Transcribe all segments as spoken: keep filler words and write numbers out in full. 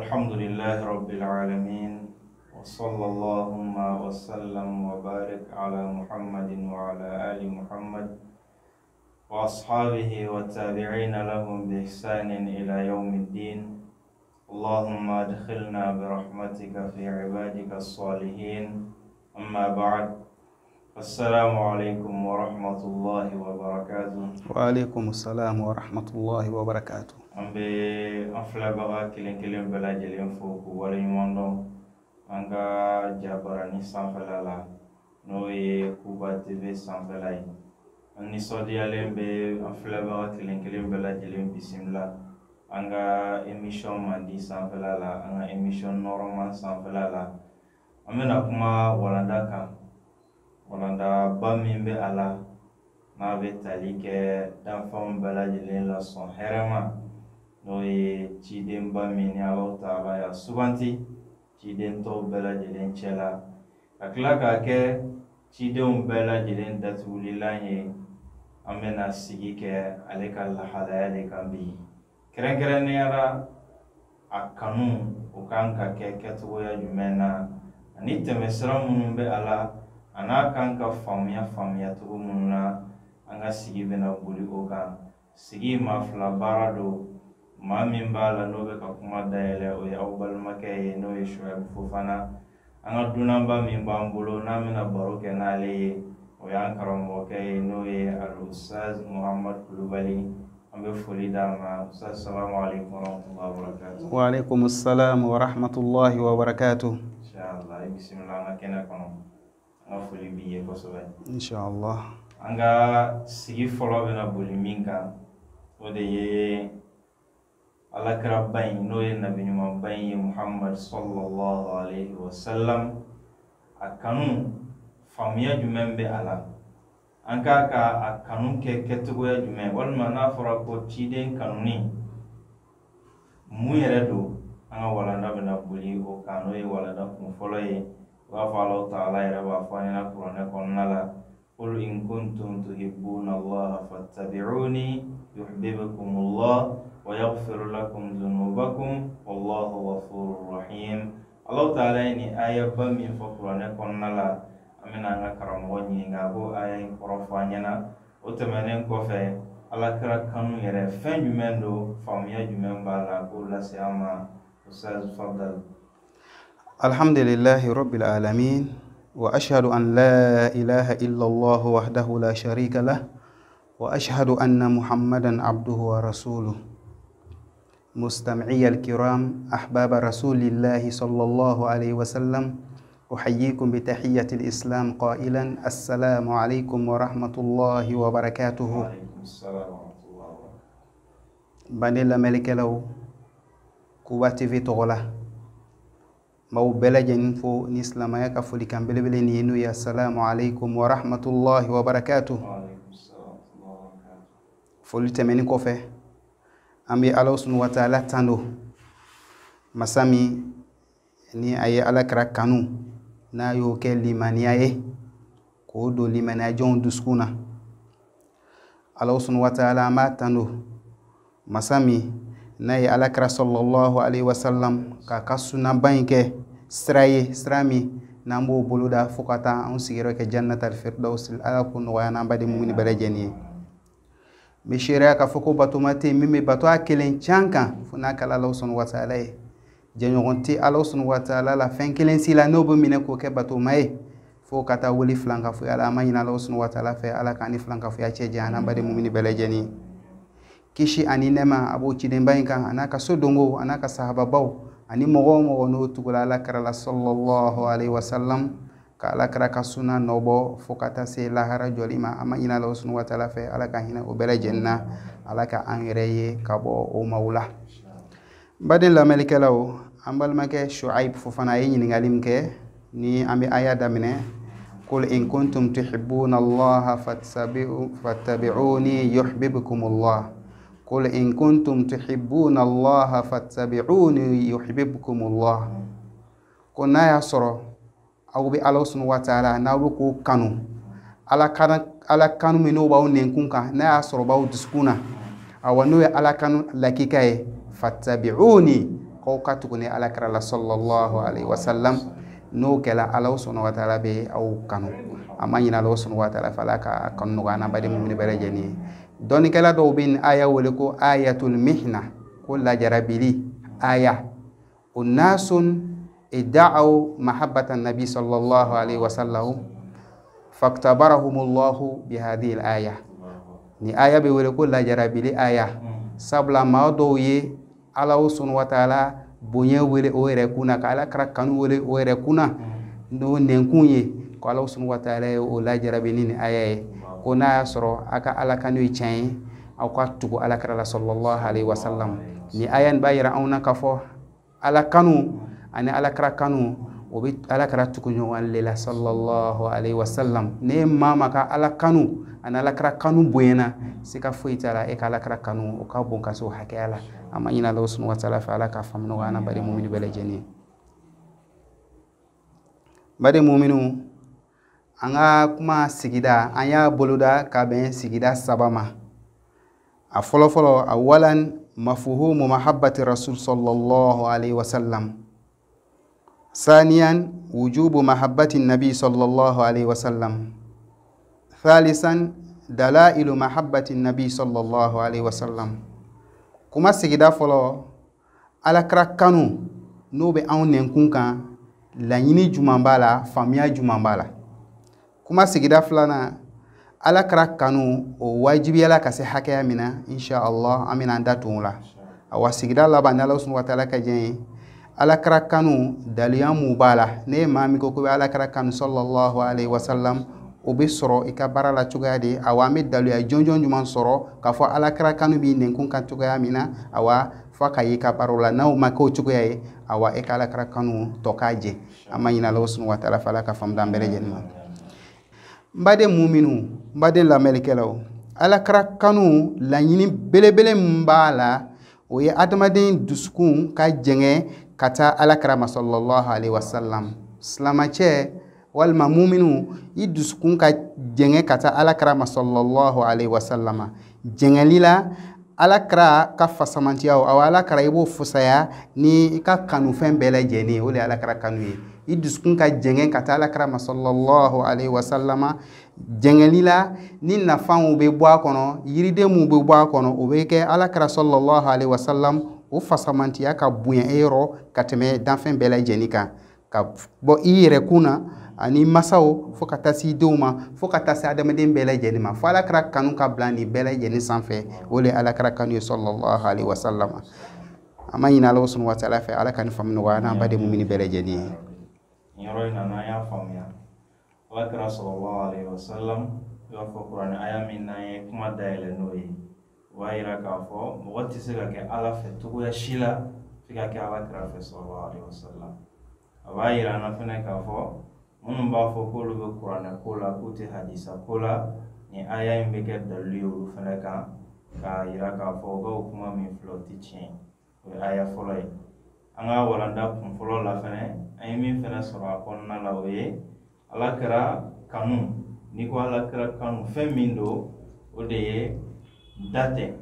الحمد لله رب العالمين وصلى اللهم وسلم وبارك على محمد وعلى آل محمد وأصحابه والتابعين لهم بإحسان إلى يوم الدين. اللهم أدخلنا برحمتك في عبادك الصالحين. أما بعد، السلام عليكم ورحمة الله وبركاته. وعليكم السلام ورحمة الله وبركاته. Ambe afla baga kilen kilen bela jelen fo ku wala nyundo anga jabara ni sanfala no ye kuba tv sanfala yi ani sodi alembe afla baga kilen kilen bela jelen bismillah anga emission mandi sanfala la anga emission normal sanfala la amena kuma walanda kan walanda ba min be ala na be tali ke dan fam bela jelen la son herema no ye ciden ba min ya Allah Ta'ala ya subanti ciden to bela jelen cela ka tila ka kɛ cidenw bɛɛ lajɛlen datugulilan ye. An bɛna sigi kɛ ale ka lahalaya de kan bi. Kɛrɛnkɛrɛnnenya la a kanu o kan ka kɛ kɛcogoya jumɛn na ani tɛmɛsira minnu bɛ a la a n'a kan ka faamuya faamuya cogo minnu na an ka sigi bɛna boli o kan. Sigi maa fila baara do. Maa min b'a la n'o bɛ ka kuma dayɛlɛ o ye aw balimakɛ ye n'o ye Shuaibu Fofana. An ka dunanba min b'an bolo n'an bɛna baro kɛ n'ale ye o y'an karamɔgɔkɛ ye n'o ye Al-Ustaz Muhammad Kulubali. An bɛ foli d'a ma. Ustaz, salamu alaikum warahmatullahi wabarakatuh. Wa alaikum assalam wa rahmatullahi wa barakatuh. Inshallah, bismillah, an ka kɛnɛ kɔnɔ. An ka foli b'i ye kosɛbɛ. Inshallah. An ka sigi fɔlɔ bɛna boli min kan o de ye alakira ba in n'o ye nabi ɲuman ba in ye Muhammad sallallahu alaihi wasallam. A kanu faamuya jumɛn bɛ a la? An k'a ka a kanu kɛ kɛcogoya jumɛn, walima n'a fɔra ko ciden kanuni mun yɛrɛ do? An ka walanda bɛna boli o kan n'o ye walanda kun fɔlɔ ye. U b'a fɔ Allah Ta'ala yɛrɛ b'a fɔ an ɲɛna kuranɛ kɔnɔna la, qul in kuntum tuhibbuna Allah fattabi'uni yuhibbukumullah wa yaghfir lakum dhunubakum wallahu ghafurur rahim. Allah Ta'ala ni aya ba min fɔ kuranɛ kɔnɔna la, an bɛna an ka karamɔgɔ ɲininka ko aya in kɔrɔ fɔ an ɲɛna. O tɛmɛnen kɔfɛ alakira kanu yɛrɛ fɛn jumɛn do, faamuya jumɛn b'a la, k'o lase an ma. Ustaz, fadal. Alhamdulillahi rabbil alamin wa ashhadu an la ilaha illallah wahdahu la sharika lah wa ashhadu anna Muhammadan abduhu wa rasuluh. مستمعي الكرام أحباب رسول الله صلى الله عليه وسلم، أحييكم بتحية الإسلام قائلا السلام عليكم ورحمة الله وبركاته. وعليكم السلام ورحمة الله وبركاته. بني ملك لو كواتي في تغلا مو بلجن فو نسلم يكفو لكم بلبلين ينو يا السلام عليكم ورحمة الله وبركاته. وعليكم السلام ورحمة الله وبركاته. فولي تمني كوفي ambi Allah subhanahu wa ta'ala tando masami ni aye alakra kanu na yo ke limaniya ye ko do limaniya jon duskuna. Allah subhanahu wa ta'ala ma tando masami na ye alakra sallallahu alaihi wasallam ka kasuna banke straye strami nambo buluda fukata on sigiro ke jannatul firdaus ala kun wa na badi mumini balajeni. Mishira ka foko bato mate mimi bato akelen chanka funa kala Allah subhanahu wa ta'ala ye jenyogonti Allah subhanahu wa ta'ala la fen kelen sila nobo mine ko ke bato mai fo kata wuli flanka fu ala mayina Allah subhanahu wa ta'ala fe ala kani flanka fu ya che jana bade mumini belejeni kishi ani nema abo chidemba inka anaka sodongo anaka sahaba baw ani mogo mogo no tugula ala karala sallallahu alaihi wasallam ka ala kara ka suna nobo fo kata se lahara jolima ama ina Allah subhanahu wa ta'ala fe ala ka hina o bele jenna ala ka angreye ka bo o maula. Badin la melikelaw ambal make Shuaib Fofana yi ningalim ke ni ambi aya damine qul in kuntum tuhibbuna Allah fattabi'u fattabi'uni yuhibbukumullah. Qul in kuntum tuhibbuna Allah fattabi'uni yuhibbukumullah. Kona ya soro aw bi Allah subhanahu wa ta'ala na ru ko kanu ala kana ala kanu mino bawo nenkunka na ya soro bawo diskuna awano ya ala kanu lakika e fattabi'uni ko ka tuguni alakira la sallallahu alaihi wasallam no kela Allah subhanahu wa ta'ala be au kanu amma ina Allah subhanahu wa ta'ala falaka kanu gana bade mu'min bere jeni doni kala do bin aya wole ko ayatul mihna ko la jarabili aya unasun idda'u mahabbatan nabi sallallahu alaihi wasallam faktabarahumullahu bihadhihi al-aya ni aya be wole ko la jarabili aya sabla ma do ye Allah subhanahu wa ta'ala bonya wele o ere kuna kala kra kanu wele o ere kuna no nenkunye ko Allah subhanahu wa ta'ala o la jarabini ni ayaye ko na soro aka ala kanu chen aw ka tugo ala kra sallallahu alaihi wasallam ni ayan bayira auna kafo ala kanu ani ala kra kanu o bi ala kra tugo nyon lela sallallahu alaihi wasallam ne mama ka ala kanu ana ala kra kanu boyena sika foitala e kala kra kanu o ka bon kaso hakela amma ina Allah subhanahu wa ta'ala fa alaka famno wana bari mu'minu bele jeni bari mu'minu anga kuma sigida anya boluda ka ben sigida sabama a folo folo awalan mafhumu mahabbati rasul sallallahu alaihi wasallam ثانيا وجوب محبة النبي صلى الله عليه وسلم ثالثا دلائل محبة النبي صلى الله عليه وسلم كما سيدا فلو على كراكانو نوبي أون نكونكا لانيني جمانبالا فاميا جمانبالا كما سيدا فلانا على كراكانو واجبي على كسي حكايا منا إن شاء الله أمين عنداتون لا أو سيدا لابان الله سبحانه وتعالى كجين ala karakanu daliya mubala ne mami ko ko ala karakanu sallallahu alaihi wasallam o be soro e ka barala tugade awami daliya jonjon juman soro ka fo ala karakanu bi nen kun kan tugaya mina awa fa kayi ka parola naw mako tugaye awa e ka ala karakanu tokaje amma ina Allah subhanahu wa ta'ala fala ka fam dambere jenma mbade mu'minu mbade la melkelo ala karakanu la yini belebele mbala o ye adamaden duskun ka jenge kata alakrama sallallahu alaihi wasallam slamache wal mamuminu iduskun ka jenge kata alakrama sallallahu alaihi wasallam jengelila alakra ka fasamantiya o alakra ibo fusaya ni ka kanu fen bele jeni ole alakra kanu iduskun ka jenge kata alakrama sallallahu alaihi wasallam jengelila ni nafan ube bwa kono yiride mu be bwa kono obeke alakra sallallahu alaihi wasallam o fasamantiya ka bunya ero kateme danfen bela jenika ka bo ire kuna ani masao fo katasi doma fo katasi adamaden bela jenima fo ala kra kanu ka blani bela jeni sanfe ole ala kra kanu sallallahu alaihi wasallam ama ina Allah subhanahu wa ta'ala fa ala kan famnu wana bade mu'mini bela jeni yoro ina na ya famya ala kra sallallahu alaihi wasallam yo fo qur'an ayamin na kuma daile noyi waira ka fo mo wati se ka ala fe tugo ya shila fika ke ala kra fe sallallahu alaihi wasallam waira na fene ka fo mun ba fo ko lu qur'an ko la ko te hadisa ko la ni aya imbe ke dalilu fene ka ka ira ka fo go kuma mi floti chen o aya fo lai anga walanda kun fo la fene ay mi fene so ba kon na la we ala kra kanu ni ko ala kra kanu fe mindo o de date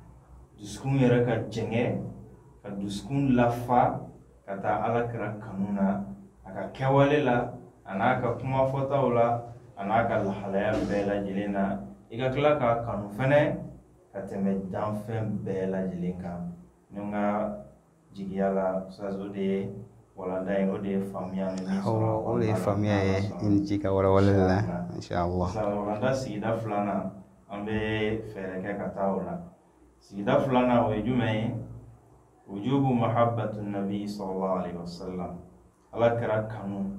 duskun yɛrɛ ka jɛngɛ ka duskun lafa ka taa ala kira kanuna a ka kɛwale la a n'a ka kuma fɔtaw la a n'a ka lahalaya bɛɛ lajɛlen na i ka tila ka kanu fɛnɛ ka tɛmɛ danfɛn bɛɛ lajɛlen kan ni n ka jigiya la sazo de ye walanda ye o de ye faamuya ni min sɔrɔ o de ye faamuya ye in ji ka walawale la inshallah walanda sigida filanan an bɛ fɛɛrɛ kɛ ka taa o la sigida filanan o ye jumɛn ye wujubu mahabbatu nabi sallallahu alaihi wasallam ala kɛra kanu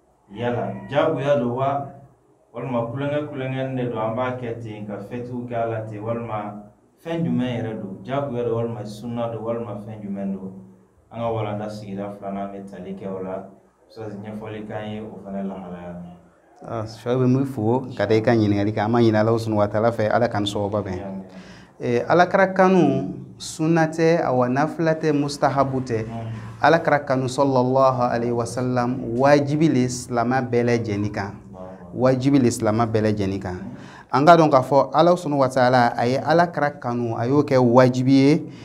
yala jagoya do wa walima kulonkɛ kulonkɛ de do an b'a kɛ ten ka fɛtiw kɛ a la ten walima fɛn jumɛn yɛrɛ do jagoya do walima sunna do walima fɛn jumɛn do an ka walanda sigida filanan bɛ tali kɛ o la sɔrɔ ɲɛfɔli kan ye o fana lahalaya ah shawe mu fo kada ka nyingali ka ma nyina Allah subhanahu wa ta'ala fa ala kan so ba be eh ala karakanu sunnate aw naflate mustahabute ala karakanu sallallahu alaihi wasallam wajibi l'islam bele jenika wajibi l'islam bele jenika anga don ka fo Allah subhanahu wa ta'ala ay ala karakanu ayo ke wajibi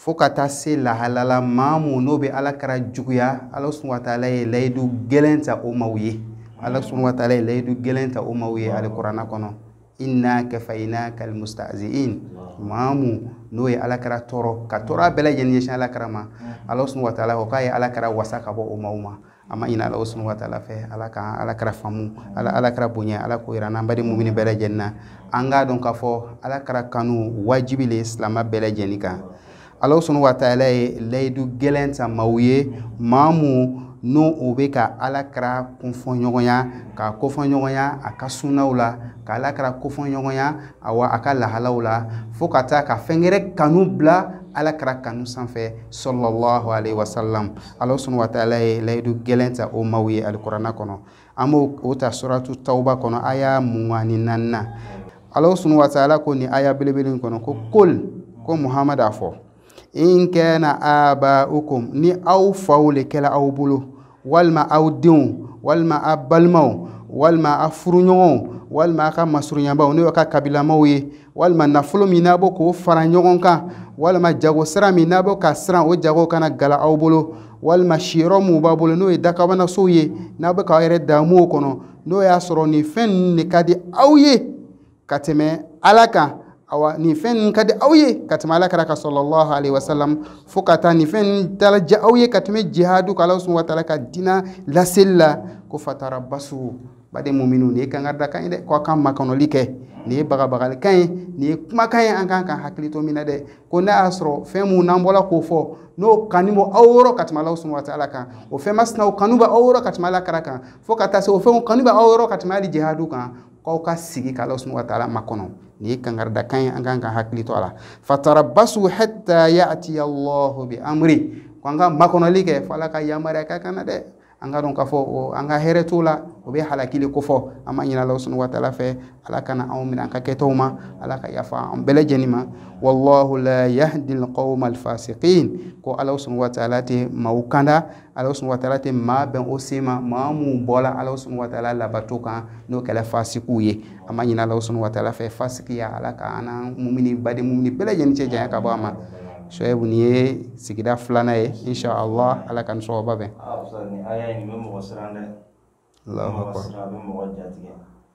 fo ka taa se lahalala maa mu n'o bɛ ala kɛra juguya ala subhanahu wa ta'ala ye layidu gɛlɛn ta o maaw ye ala subhanahu wa ta'ala ye layidu gɛlɛn ta o maaw ye alikuranɛ kɔnɔ inna kafaynaka almustahzi'in maa mu n'o ye ala kɛra tɔɔrɔ ka tɔɔrɔ bɛɛ lajɛlen ɲɛsin ala kɛra ma ala subhanahu wa ta'ala ko k'a ye ala kɛra wasa ka bɔ o maaw ma a ma ɲinɛ ala subhanahu wa ta'ala fɛ ala ka ala kɛra faamu ala ala kɛra bonya ala ko yira n'an baden mumini bɛɛ lajɛlen na an k'a dɔn k'a fɔ ala kɛra kanu wajibi le silamɛ bɛɛ lajɛlen kan ala subhanahu wa ta'ala ye layidu gɛlɛn ta maaw ye maa mu n'o o bɛ ka ala kɛra kunfɔ ɲɔgɔnya ka kofɔ ɲɔgɔnya a ka sunaw la ka ala kɛra kofɔ ɲɔgɔnya awa a ka lahalaw la fo ka taa ka fɛn wɛrɛ kanu bila ala kɛra kanu sanfɛ sallallahu alaihi wasallam ala subhanahu wa ta'ala ye layidu gɛlɛn ta o maaw ye alikuranɛ kɔnɔ an b'o o ta suratu tawba kɔnɔ aya mugan ni naani na ala subhanahu wa ta'ala ko ni aya belebele in kɔnɔ ko kol ko muhamad a fɔ in kana aba'ukum ni aw faw le kɛla aw bolo walima aw denw walima a balimaw walima a furuɲɔgɔnw walima a ka masuruɲabaw n'o ka kabilamaw ye walima nafolo min n'a bɔ k'o fara ɲɔgɔn kan walima jago sira min n'a bɔ ka siran o jago kana gala aw bolo walima siyɔrɔ mun b'a bolo n'o ye dakabanasow ye n'a bɛ k'aw yɛrɛ damu o kɔnɔ n'o y'a sɔrɔ nin fɛn ninnu de ka di aw ye ka tɛmɛ ala kan awa nin fɛn ka di aw ye ka tɛmɛ ala kɛra ka sallallahu alaihi wasallam fo ka taa nin fɛn dalaja aw ye ka tɛmɛ jihadu ka ala subhanahu wa ta'ala ka dina laseli la ko fatarabasu baden muminu nin ye kangaridakan ye dɛ ko a kan makɔnɔli kɛ nin ye bagabagalikan ye nin ye kumakan ye an kan ka hakili to min na dɛ ko n'a y'a sɔrɔ fɛn mun n'an bɔla k'o fɔ n'o kanu bɔ aw yɔrɔ ka tɛmɛ ala subhanahu wa ta'ala kan o fɛn masina o kanu bɛ aw yɔrɔ ka tɛmɛ ala kɛra kan fo ka taa se o fɛnw kanu bɛ aw yɔrɔ ka tɛmɛ hali jihadu kan k'aw ka sigi ka ala subhanahu wa ta'ala makɔnɔ nin ye kangaridakan ye an kan ka hakili to a la fatarabasu hatta ya'ti Allahu bi amri ko an ka makɔnɔli kɛ fo ala ka yamaruya k'a kan na dɛ an ka dɔn k'a fɔ o an ka hɛrɛ t'o la o bɛ halakili ko fɔ an ma ɲinɛ ala subhanahu wa ta'ala fɛ ala kana anw minɛ an ka kɛtaw ma ala ka yafa an bɛɛ lajɛlen ma wallahu la yahdi alqawma alfasiqin ko ala subhanahu wa ta'ala tɛ maaw kanda ala subhanahu wa ta'ala tɛ maa bɛn o se ma maa mun bɔla ala subhanahu wa ta'ala labato kan n'o kɛla fasikiw ye an ma ɲinɛ ala subhanahu wa ta'ala fɛ fasikiya ala ka an mumini baden mumini bɛɛ lajɛlen cɛ janya ka bɔ a ma Shoaibu ni ye sigida filanan ye inshallah ala kan sɔgɔba bɛn ni aya in bɛ mɔgɔ siran dɛ Allahu akbar a bɛ mɔgɔ jatigɛ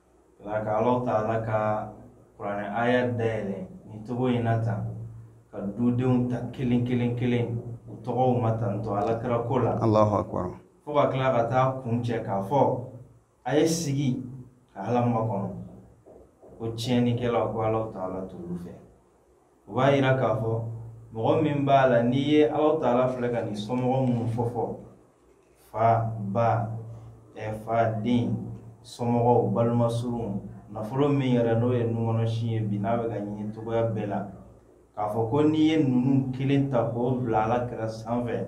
la ka Allah ta'ala ka kuranɛ aya dayɛlɛ ni togo in na tan ka dudenw ta kelen kelen kelen u tɔgɔw ma tan to ala kira ko la Allahu akbar fo ka tila ka taa kun cɛ k'a fɔ a ye sigi ka ala makɔnɔ ko tiɲɛnikɛlaw ko Allah ta'ala t'olu fɛ u b'a yira k'a fɔ mɔgɔ min b'a la n'i ye Allah ta'ala filɛ ka nin somɔgɔ minnu fɔ fɔ fa ba ɛ fa den somɔgɔw balimasurun nafolo min yɛrɛ n'o ye nukɔnɔ si ye bi n'a bɛ ka ɲini togoya bɛɛ la k'a fɔ ko n'i ye ninnu kelen ta k'o bila ala kɛra sanfɛ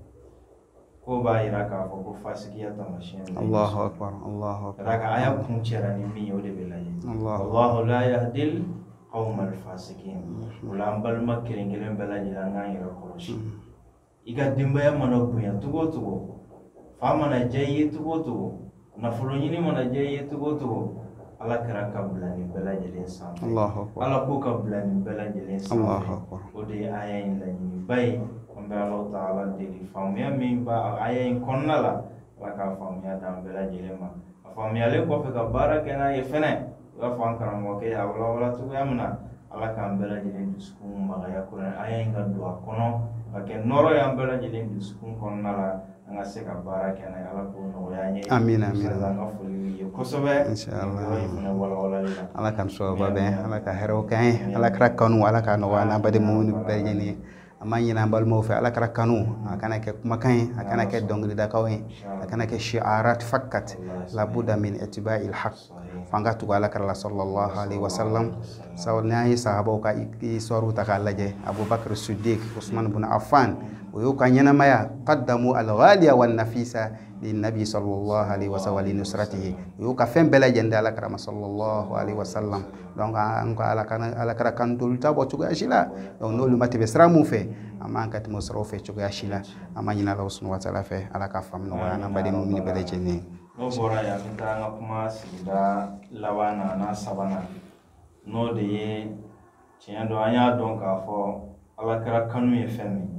ko b'a yira k'a fɔ ko fasikiya tamasiyɛn bɛ Allahu akbar Allahu akbar ka aya kun cɛra ni min ye o de bɛ lajɛ Allahu la yahdil qawmal fasikin o la an balima kelen kelen bɛɛ lajɛlen an k'an yɛrɛ kɔlɔsi i ka denbaya mana bonya togo o togo fa mana diya i ye togo o togo nafolo ɲini mana diya i ye togo o togo ala kɛra ka bila nin bɛɛ lajɛlen sanfɛ ala ko ka bila nin bɛɛ lajɛlen sanfɛ o de ye aya in laɲiniba ye an bɛ ala ta'ala deli faamuya min b'a aya in kɔnɔna la ala k'a faamuya d'an bɛɛ lajɛlen ma a faamuyalen kɔfɛ ka baara kɛ n'a ye fɛnɛ i b'a fɔ an karamɔgɔkɛ y'a walawala cogoya min na ala k'an bɛɛ lajɛlen dusukun magaya kuranɛ aya in ka don a kɔnɔ ka kɛ nɔrɔ ye an bɛɛ lajɛlen dusukun kɔnɔna la an ka se ka baara kɛ n'a ye ala k'o nɔgɔya an ye amin amin an ka foli ye kosɛbɛ inshallah fana walawalali la ala kan sɔgɔba bɛn ala ka hɛrɛw k'an ye ala kɛra kanu ala ka nɔgɔya n'an baden mumini bɛɛ lajɛlen ye an b'a ɲini an balimaw fɛ ala kɛra kanu a kana kɛ kumakan ye a kana kɛ dɔnkilidakaw ye a kana kɛ shi'arat fakat labuda min itiba'il haq f'an ka tugu ala kɛra la sallallahu alaihi wasallam sabu n'an ye sahabaw ka histoire ta k'a lajɛ abubakar siddiq usman ibn affan o y'u ka ɲɛnamaya qaddamu al-ghaliya wan nafisa linnabi sallallahu alaihi wasallam li nusratihi o y'u ka fɛn bɛɛ lajɛlen di ala kɛra ma sallallahu alaihi wasallam donc an ka ala kana ala kɛra kantolu ta bɔ cogoya si la donc n'olu ma tɛmɛ sira mun fɛ an b'an ka tɛmɛ siraw fɛ cogoya si la an b'a ɲini ala subhanahu wa ta'ala fɛ ala ka faamu nɔgɔya n'an baden mumini bɛɛ lajɛlen n'o bɔra yan an bɛ taa an ka kuma sigida laban na n'a sabanan n'o de ye tiɲɛ don an y'a dɔn k'a fɔ alakira kanu ye fɛn min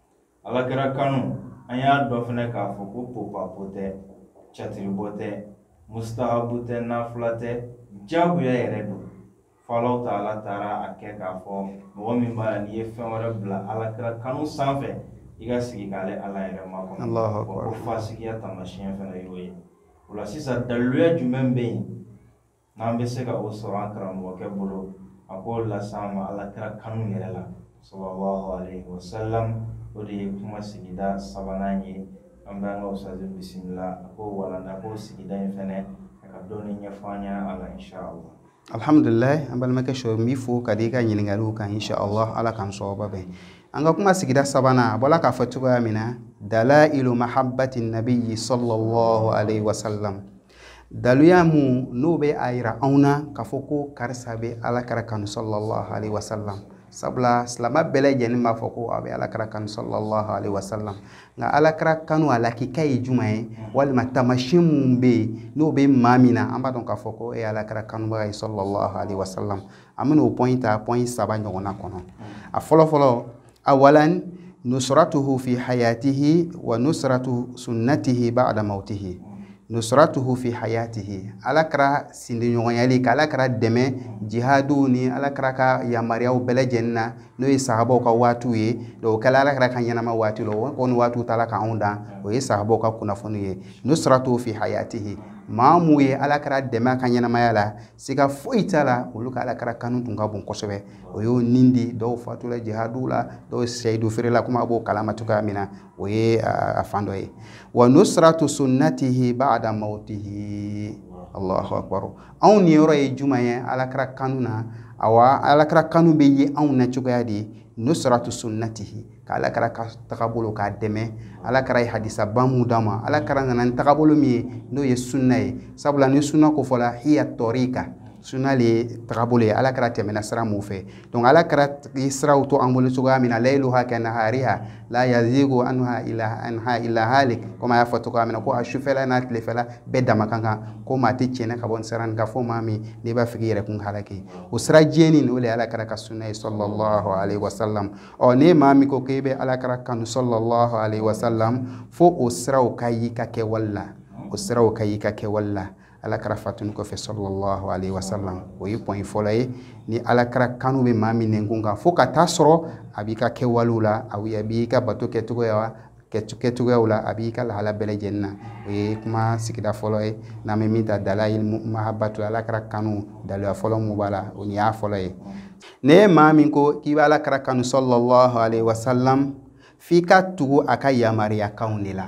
alakira kanu an y'a dɔn fɛnɛ k'a fɔ ko popapo tɛ catiribɔ tɛ mustahabu tɛ nafila tɛ jagoya yɛrɛ don falaw ta ala taara a kɛ k'a fɔ mɔgɔ min b'a la n'i ye fɛn wɛrɛ bila alakira kanu sanfɛ i ka sigi k'ale ala yɛrɛ makɔnɔ Allahu wa akbar. ko fasigiya taamasiyɛn fɛnɛ y'o ye o la sisan daliluya jumɛn bɛ yen n'an bɛ se ka o sɔrɔ an karamɔgɔkɛ bolo a k'o las'an ma alakira kanu yɛrɛ la sallallahu alaihi wasallam o de ye kuma sigida sabanan ye an bɛ an ka usazi bisimila a k'o walanda k'o sigida in fɛnɛ a ka dɔɔni ɲɛfɔ an ɲɛna ala inshallah. Alhamdulillah, an balimakɛ sɔ n b'i fo ka di i ka ɲininkaliw kan inshallah ala k'an sɔɔba bɛn. An ka kuma sigida sabanan a bɔla k'a fɔ cogoya min na dalailu mahabbati nabiyyi sallallahu alaihi wasallam. Daluya mu n'o bɛ a yira anw na k'a fɔ ko karisa bɛ alakira kanu sallallahu alaihi wasallam. Sabula silama bɛɛ lajɛlen b'a fɔ ko a bɛ alakira kanu sallallahu alaihi wasallam. Nka alakira kanu a lakika ye jumɛn ye walima taamasiyɛn mun bɛ yen n'o bɛ maa min na an b'a dɔn k'a fɔ ko e ye alakira kanubaga ye sallallahu alaihi wasallam. An bɛna o point ta point saba ɲɔgɔnna kɔnɔ. A fɔlɔ fɔlɔ awalan nusratuhu fi hayatihi wa nusratu sunnatihi ba'da mautihi. Nusratuhu fi hayatihi, alakira sindiɲɔgɔnyali ka alakira dɛmɛ jihadu ni alakira ka yamariyaw bɛɛ lajɛlen na n'o ye sahabaw ka waatiw ye o kɛla alakira ka ɲɛnama waati la o kɔni waatiw taala ka anw dan o ye sahabaw ka kunnafoni ye. Nusratuhu fi hayatihi, maa mun ye alakira dɛmɛ a ka ɲɛnamaya la siga foyi t'a la olu ka alakira kanu tun ka bon kosɛbɛ. O y'o nindi dɔw fatula jihadu la dɔw seyidu feerela kuma b'o kalama cogoya min na o ye a fan dɔ ye. Wa nusratu sunnatihi ba'da mautihi. Allahu akbar. Anw ni yɔrɔ ye jumɛn ye alakira kanu na awa alakira kanu bɛ ye anw na cogoya di nusratu sunnatihi ka alakira ka tagabolo k'a dɛmɛ alakira ye hadisa ba mun d'a ma alakira nana ni tagabolo min ye n'o ye sunna ye sabula ni sunna ko fɔla hiya tɔrika sunna le tagabolo ye alakira tɛmɛna sira mun fɛ donc alakira ye siraw to an bolo cogoya min na layluha ka nahariha la yazigu anha ila anha illa halik comme a y'a fɔ cogoya min na ko a sufɛla n'a tilefɛla bɛɛ dama kan kan ko maa tɛ tiɲɛ ka bɔ sira nin kan fo maa min n'i b'a fɛ k'i yɛrɛ kun halaki o sira jɛni ni o le ye alakira ka sunna ye sallallahu alaihi wasallam. Ɔ ne maa min ko k'e bɛ alakira kanu sallallahu alaihi wasallam fo o siraw ka y'i ka kɛwale la o siraw ka y'i ka kɛwale la alakira fatuni kɔfɛ sallallahu alaihi wasallam. O ye point fɔlɔ ye ni alakira kanu bɛ maa min nɛnkun kan fo ka taa sɔrɔ a b'i ka kɛwalew la a b'i ka bato kɛcogoya kɛcogoyaw la a b'i ka lahala bɛɛ lajɛlen na o ye kuma sigida fɔlɔ ye n'an bɛ min ta dalailu mahabbatu alakira kanu daluya fɔlɔ mun b'a la o ni y'a fɔlɔ ye. Ne ye maa min ko k'i bɛ alakira kanu sallallahu alaihi wasallam f'i ka tugu a ka yamariyakanw de la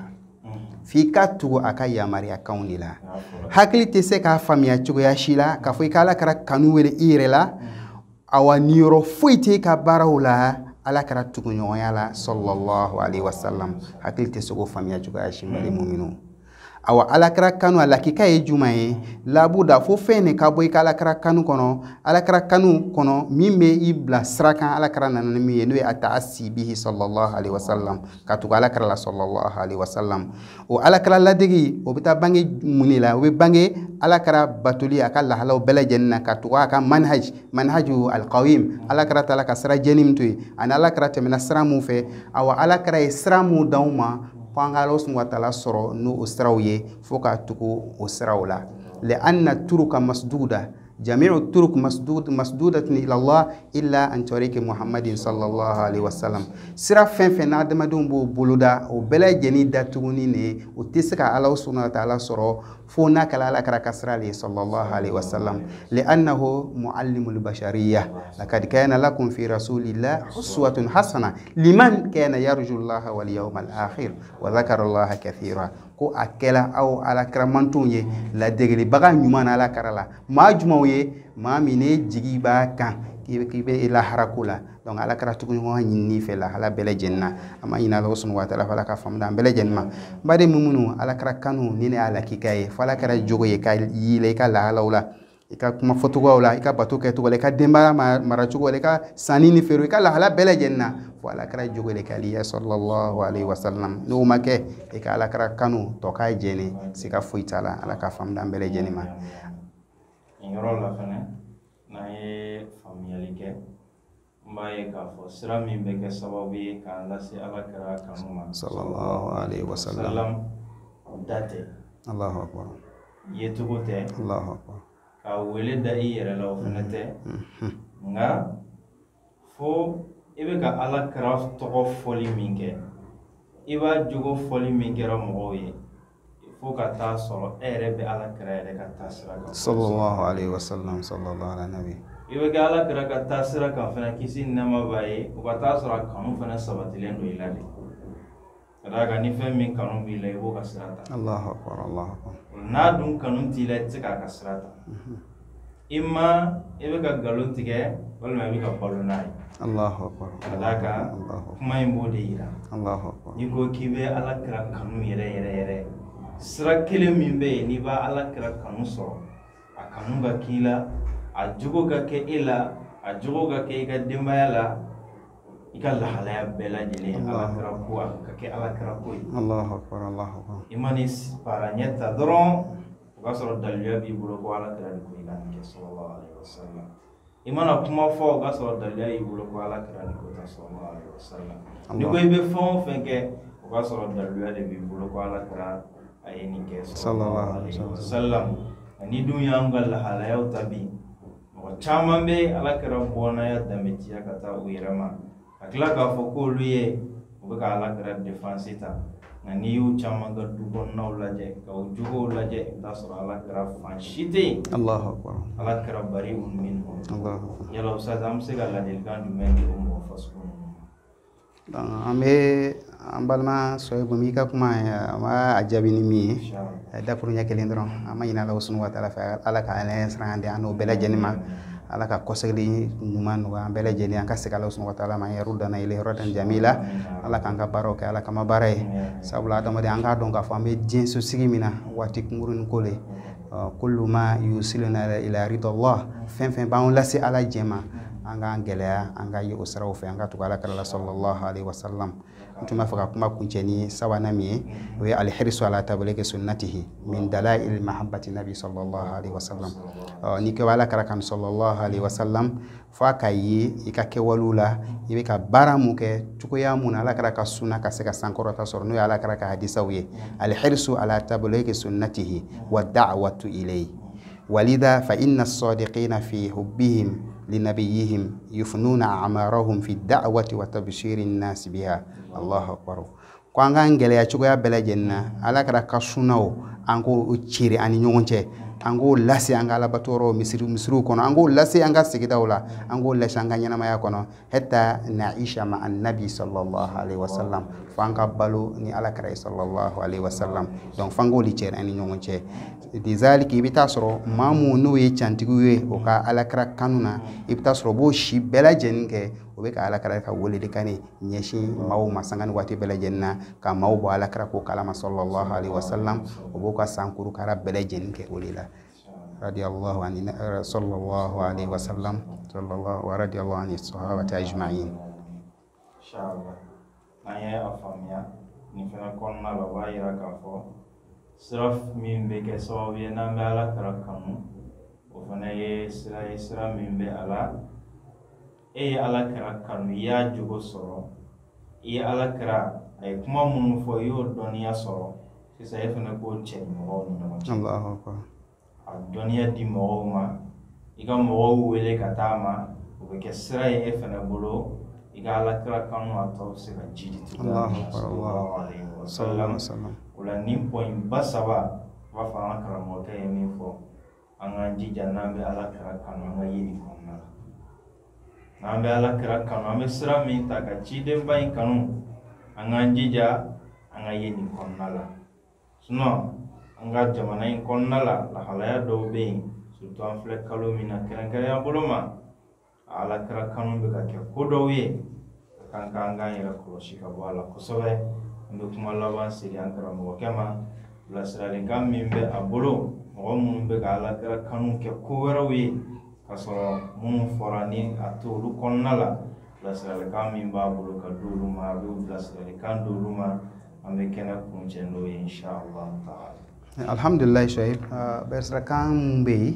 f'i ka tugu a ka yamariyakanw de la hakili tɛ se k'a faamuya cogoya si la k'a fɔ i ka alakira kanu wele i yɛrɛ la awa niyɔrɔ foyi tɛ ka baaraw la alakira tuguɲɔgɔnya la sallallahu alaihi wasallam hakili tɛ se k'o faamuya cogoya si mali muminu awa alakira kanu a lakika ye jumɛn ye labuda fo fɛn de ka bɔ i ka alakira kanu kɔnɔ alakira kanu kɔnɔ min bɛ i bila sira kan alakira nana ni min ye n'o ye a ta'assi bihi sallallahu alaihi wasallam ka tugu alakira la sallallahu alaihi wasallam. O alakira ladegi o bɛ taa bange mun de la o bɛ bange alakira batoli a ka lahalaw bɛɛ lajɛlen na ka tugu a ka manhaj manhaju alqawim alakira taala ka sira jɛni min to yen ani alakira tɛmɛna sira mun fɛ awa alakira ye sira mun d'anw ma fo an ka Alahu subhanahu wa taala sɔrɔ n'o o siraw ye fo ka tugu o siraw la li'anna turuka masduda jami'u turuk masdud masdudatun ila Allah illa an tariqi Muhammadin sallallahu alaihi wasallam. Sira fɛn fɛn na adamadenw b'o boloda o bɛɛ lajɛlen datuguni ne o tɛ se ka Alahu subhanahu wa taala sɔrɔ fo n'a kɛla alakira ka sira le sallallahu alaihi wasallam li'annahu muallimul bashariyah laqad kana lakum fi rasulillahi uswatun hasana liman kana yarju Allah wal yawmal akhir wa dhakara Allah kathira. Ko a kɛla aw alakira mantonw ye ladegelibaga ɲuman na alakira la maa jumanw ye maa min ne jigi b'a kan k'i bɛ lahara ko la donc alakira tuguɲɔgɔnya ɲinini fɛ lahala bɛɛ lajɛlen na an b'a ɲini Alahu subhanahu wa taala fo ala ka faamuya an bɛɛ lajɛlen ma. N baden minnu alakira kanu ni ne y'a lakika ye fo alakira jogo ye ka y'i la i ka lahalaw la i ka kuma fɔcogoyaw la i ka bato kɛcogo la i ka denbaya maracogo la i ka sanni ni feere i ka lahala bɛɛ lajɛlen na fo alakira jogo le k'ali ye sallallahu alaihi wasallam. N'o ma kɛ i ka alakira kanu tɔ k'a jɛni siga foyi t'a la ala ka faamuya an bɛɛ lajɛlen ma. Nin yɔrɔ la fɛnɛ n'an ye faamuyali kɛ mbaye k'a fɔ sira min bɛ kɛ sababu ye k'an lase alakira kanu ma sallallahu alaihi wasallam date Allahu akbar yecogo tɛ Allahu akbar ka wele da i yɛrɛ la o fɛnɛ tɛ nka fo i bɛ ka alakira tɔgɔ fɔli min kɛ i b'a jogo fɔli min kɛra mɔgɔw ye fo ka taa sɔrɔ e yɛrɛ bɛ alakira yɛrɛ ka taa sira kan sallallahu alaihi wasallam sallallahu ala nabi i bɛ kɛ alakira ka taa sira kan fɛnɛ kisi ni nɛɛma b'a ye o ka taa sɔrɔ a kanu fɛnɛ sabatilen don i la de ka d'a kan ni fɛn min kanu b'i la i b'o ka sira ta Allahu akbar Allahu akbar n'a dun kanu t'i la i tɛ se k'a ka sira ta i ma i bɛ ka nkalon tigɛ walima i bɛ ka balo n'a ye Allahu akbar ka d'a kan kuma in b'o de yira Allahu akbar n'i ko k'i bɛ alakira kanu yɛrɛ yɛrɛ yɛrɛ sira kelen min bɛ yen n'i b'a alakira kanu sɔrɔ a kanu ka k'i la a jogo ka kɛ e la a jogo ka kɛ i ka denbaya la i ka lahalaya bɛɛ lajɛlen alakira ko a ka kɛ alakira ko ye Allahu akbar Allahu akbar i ma ni para ɲɛ ta dɔrɔn o ka sɔrɔ daliluya b'i bolo ko alakira de ko i ka nin kɛ sallallahu alaihi wasallam i mana kuma fɔ o ka sɔrɔ daliluya y'i bolo ko alakira de ko ta sallallahu alaihi wasallam ni ko i bɛ fɛn o fɛn kɛ o ka sɔrɔ daliluya de b'i bolo ko alakira a ye nin kɛ sallallahu alaihi wasallam ni dun y'an ka lahalayaw ta bi mɔgɔ caman bɛ alakira bɔnnaya danbetiya ka taa u yɛrɛ ma a tila k'a fɔ k'olu ye u bɛ ka alakira defansi ta nka n'i y'u caman ka du kɔnɔnaw lajɛ ka u jogow lajɛ i bɛ taa sɔrɔ alakira fan si tɛ yen Allahu akbar alakira bari un min Allahu akbar yala ustaz an bɛ se ka ladilikan jumɛn di o mɔgɔ fasugu ninnu donc an bɛ an balima Soyibu m'i ka kuma an b'a jaabi ni min ye dakuru ɲɛ kelen dɔrɔn an ma ɲinɛ Alahu subhanahu wa taala fɛ ala ka ala siran di an n'o bɛɛ lajɛlen ma ala ka kɔsegili ɲuman nɔgɔya an bɛɛ lajɛlen an ka segin Alahu subhanahu wa taala ma yarudana ilayhi radan jamila ala k'an ka baaraw kɛ ala kama baara ye sabula adamaden an k'a dɔn k'a fɔ an bɛ diɲɛ so sigi min na waati kunkurunin ko le kullu ma yusiluna ila ridallah fɛn fɛn b'an lase ala jɛ ma an k'an gɛlɛya an ka ye o siraw fɛ an ka tugu alakira la sallallahu alaihi wasallam n tun b'a fɛ ka kuma kuncɛ ni sabanan min ye o ye alhirisu ala tabligi sunnatihi min dalail mahabbati nabi sallallahu alaihi wasallam ni kɛ alakira kan sallallahu alaihi wasallam fo a ka ye i ka kɛwalew la i bɛ ka baara mun kɛ cogoya mun na alakira ka sunna ka se ka sankɔrɔta sɔrɔ n'o ye alakira ka hadisaw ye alhirisu ala tabligi sunnatihi wa da'watu ilayhi walidha fa inna as-sadiqina fi hubbihim linabiyihim yufnuna a'marahum fi da'wati wa tabshiri an-nas biha Allahu akbar ko an k'an gɛlɛya cogoya bɛɛ lajɛlen na alakira ka sunnaw an k'o ciri ani ɲɔgɔn cɛ an k'o lase an ka alabatɔrɔw misiri misiriw kɔnɔ an k'o lase an ka sigidaw la an k'o lase an ka ɲɛnamaya kɔnɔ hatta na'isha ma annabi sallallahu alaihi wasallam fo an ka balo ni alakira ye sallallahu alaihi wasallam donc fo an k'o de cɛri ani ɲɔgɔn cɛ dezaliki i bɛ taa sɔrɔ maa mun n'o ye cantigiw ye o ka alakira kanu na i bɛ taa sɔrɔ o b'o si bɛɛ lajɛlen kɛ o bɛ ka alakira ka wele de kan ne ɲɛsin maaw ma sanga ni waati bɛɛ lajɛlen na ka maaw bɔ alakira ko kalama sallallahu alaihi wasallam o b'o ka sankuru kara bɛɛ lajɛlen kɛ o de la radiyallahu anhu sallallahu alaihi wasallam sallallahu wa radiyallahu anhu sahabati ajma'in inshallah an ye a faamuya nin fɛnɛ kɔnɔna la o b'a yira k'a fɔ sira min bɛ kɛ sababu ye n'an bɛ alakira kanu o fana ye sira ye sira min bɛ a la e ye alakira kanu i y'a jogo sɔrɔ i ye alakira a ye kuma minnu fɔ i y'o dɔnniya sɔrɔ sisan e fana k'o cɛ mɔgɔw ni ɲɔgɔn cɛ Allahu akbar a dɔnniya di mɔgɔw ma i ka mɔgɔw wele ka taa ma o bɛ kɛ sira ye e fana bolo i ka alakira kanu a tɔw se ka jidi tugu sallallahu alaihi wasallam o la nin pɔyin ba saba b'a fɔ an ka karamɔgɔkɛ ye min fɔ an k'an jija n'an bɛ alakira kanu an ka ye nin kɔnɔna la n'an bɛ alakira kanu an bɛ sira min ta ka cidenba in kanu an k'an jija an ka ye nin kɔnɔna la sinon an ka jamana in kɔnɔna la lahalaya dɔw bɛ yen surtout an filɛ kalo min na kɛrɛnkɛrɛnya bolo ma alakira kanu bɛ ka kɛ ko dɔw ye ka kan k'an k'an yɛrɛ kɔlɔsi ka bɔ a la kosɛbɛ an bɛ kuma laban sigi an karamɔgɔkɛ ma bilasiralikan min bɛ a bolo mɔgɔ minnu bɛ ka alakira kanu kɛ ko wɛrɛw ye ka sɔrɔ minnu fɔra ni a to olu kɔnɔna la bilasiralikan min b'a bolo ka di olu ma a bɛ bilasiralikan di olu ma an bɛ kɛnɛ kuncɛ n'o ye inshallah ta'ala. Alhamdulillah Soyib bilasirakan mun bɛ yen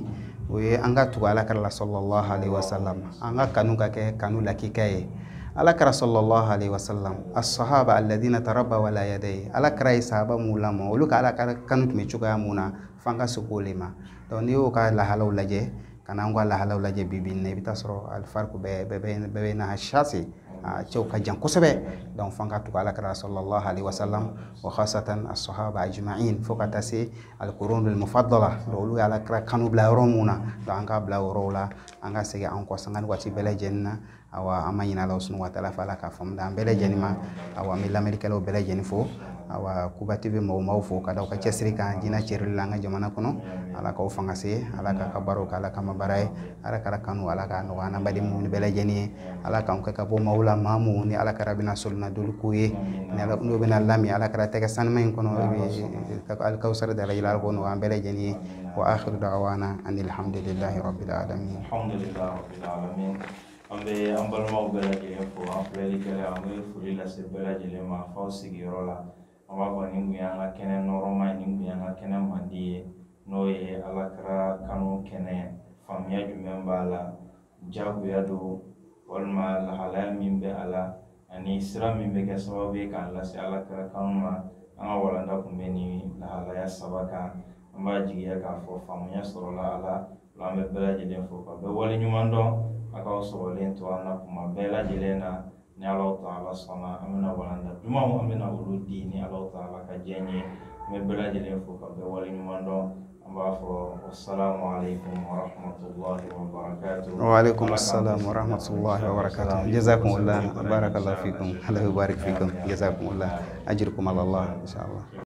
o ye an ka tugu alakira la sallallahu alaihi wasallam, an ka kanu ka kɛ kanu lakika ye. Alakira sallallahu alaihi wasallam as-sahaba alladhina tarabbaw ala yadayhi, alakira ye sahaba mun lamɔ olu ka alakira kanu tun bɛ cogoya mun na f'an ka segin o le ma. Donc n'i y'o ka lahalaw lajɛ ka na an ka lahalaw lajɛ bi bi in na i bɛ taa sɔrɔ alifariku bɛɛ bɛɛ bɛ na chasse cɛw ka jan kosɛbɛ. Donc f'an ka tugu alakira sallallahu alaihi wasallam wa khasatan as-sahaba ajma'in fo ka taa se al-qurunul mufaddala, donc olu ye alakira kanu bila yɔrɔ mun na, donc an ka bila yɔrɔw la, an ka segin an kɔ sanga ni waati bɛɛ lajɛlen na. Awa an ma ɲini Alahu subhanahu wa ta'ala fɛ Ala ka faamu da an bɛɛ lajɛlen ma. Awa an bɛ lamɛnnikɛlaw bɛɛ lajɛlen fo, awa Kuba T V mɔgɔw m'aw fo ka d'aw ka cɛsiri kan diinɛ cɛrili la an ka jamana kɔnɔ. Ala k'aw fanga se, Ala k'a ka baaraw kɛ Ala kama baara ye, Ala ka kanu Ala k'a nɔgɔya an baden minnu bɛɛ lajɛlen ye, Ala k'an kɛ ka bɔ maaw la maa mun ni Alakira bɛna solina dolu ko ye, n'o bɛna lami Alakira tɛgɛ sanuma in kɔnɔ Alikawusara da la Ala k'o nɔgɔya an bɛɛ lajɛlen ye. Wa akhiru da'wana anil hamdulillahi rabbil alamin. Alhamdulillahi rabbil alamin. An bɛ an balimaw bɛɛ lajɛlen fo, an filɛlikɛla an bɛ foli lase bɛɛ lajɛlen ma f'aw sigiyɔrɔ la. An b'a fɔ nin kun y'an ka kɛnɛ nɔrɔma ye, nin kun y'an ka kɛnɛ mandi ye, n'o ye Alakira kanu kɛnɛ. Faamuya jumɛn b'a la, jagoya don walima lahalaya min bɛ a la, ani sira min bɛ kɛ sababu ye k'an lase Alakira kanu ma. An ka walanda kun bɛ nin lahalaya saba kan. An b'a jigiya k'a fɔ faamuya sɔrɔla a la, an bɛ bɛɛ lajɛlen fo ka bɛɛ waleɲuman dɔn. A k'aw sɔrɔlen to an na kuma bɛɛ lajɛlen na, ni Alahu Taala sɔnna an bɛna walanda dumanw an bɛna olu di ni Alahu Taala ka diɲɛ ye. An bɛ bɛɛ lajɛlen fo ka bɛɛ waleɲuman dɔn. An b'a fɔ wassalamu alaikum warahmatullahi wabarakatuh. Wa alaikum assalam warahmatullahi wabarakatuh. Jazakumullah, barakallahu fikum, Allahu barik fikum, jazakumullah, ajrukum ala Allah inshallah.